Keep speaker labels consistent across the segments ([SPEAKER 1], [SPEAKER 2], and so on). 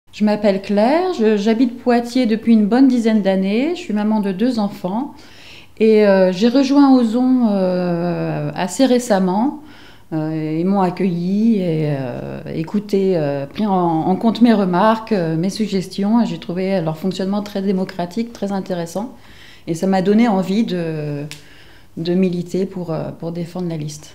[SPEAKER 1] Je m'appelle Claire, j'habite Poitiers depuis une bonne dizaine d'années, je suis maman de 2 enfants et j'ai rejoint Ozon assez récemment. Ils m'ont accueilli et écouté, pris en compte mes remarques, mes suggestions, et j'ai trouvé leur fonctionnement très démocratique, très intéressant, et ça m'a donné envie de militer pour défendre la liste.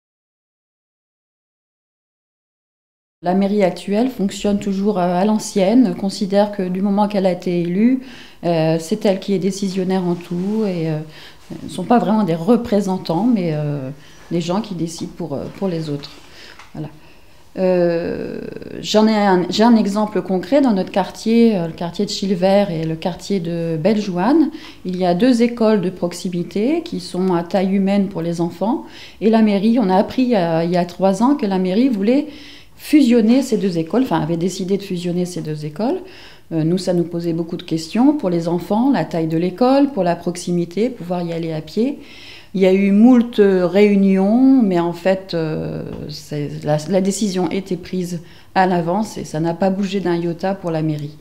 [SPEAKER 1] La mairie actuelle fonctionne toujours à l'ancienne, considère que du moment qu'elle a été élue, c'est elle qui est décisionnaire en tout, et ne sont pas vraiment des représentants, mais des gens qui décident pour les autres. Voilà. J'ai un exemple concret dans notre quartier, le quartier de Chilvert et le quartier de Bellejoine. Il y a 2 écoles de proximité qui sont à taille humaine pour les enfants. Et la mairie, on a appris il y a 3 ans que la mairie voulait fusionner ces 2 écoles, enfin avait décidé de fusionner ces 2 écoles. Nous, ça nous posait beaucoup de questions pour les enfants, la taille de l'école, pour la proximité, pouvoir y aller à pied. Il y a eu moult réunions, mais en fait, la décision était prise à l'avance et ça n'a pas bougé d'un iota pour la mairie.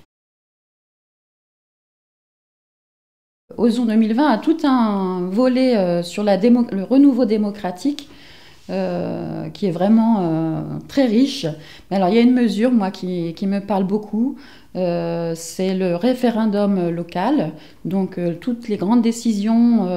[SPEAKER 1] Ozon 2020 a tout un volet sur le renouveau démocratique qui est vraiment très riche. Mais alors il y a une mesure, moi, qui me parle beaucoup, c'est le référendum local. Donc toutes les grandes décisions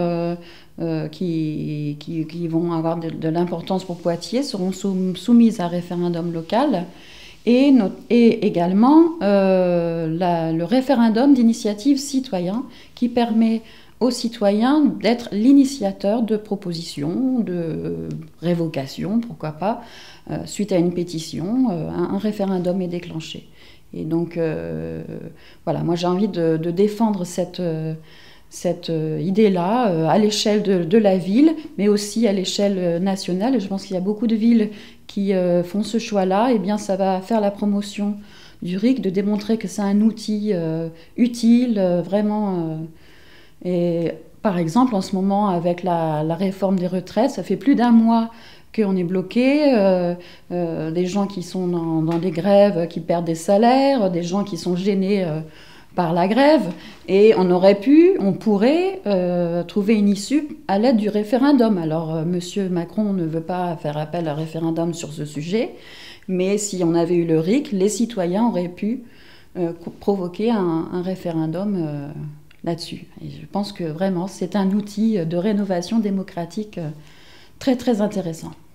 [SPEAKER 1] qui vont avoir de l'importance pour Poitiers seront soumises à référendum local. Et également le référendum d'initiative citoyen qui permet aux citoyens d'être l'initiateur de propositions, de révocation, pourquoi pas, suite à une pétition, un référendum est déclenché. Et donc, voilà, moi j'ai envie de défendre cette idée-là à l'échelle de la ville, mais aussi à l'échelle nationale. Et je pense qu'il y a beaucoup de villes qui font ce choix-là. Et bien, ça va faire la promotion du RIC, de démontrer que c'est un outil utile, vraiment. Et par exemple, en ce moment, avec la réforme des retraites, ça fait plus d'1 mois qu'on est bloqué, des gens qui sont dans des grèves, qui perdent des salaires, des gens qui sont gênés par la grève, et on pourrait trouver une issue à l'aide du référendum. Alors, Monsieur Macron ne veut pas faire appel à un référendum sur ce sujet, mais si on avait eu le RIC, les citoyens auraient pu provoquer un référendum là-dessus. Et je pense que vraiment, c'est un outil de rénovation démocratique très très intéressant.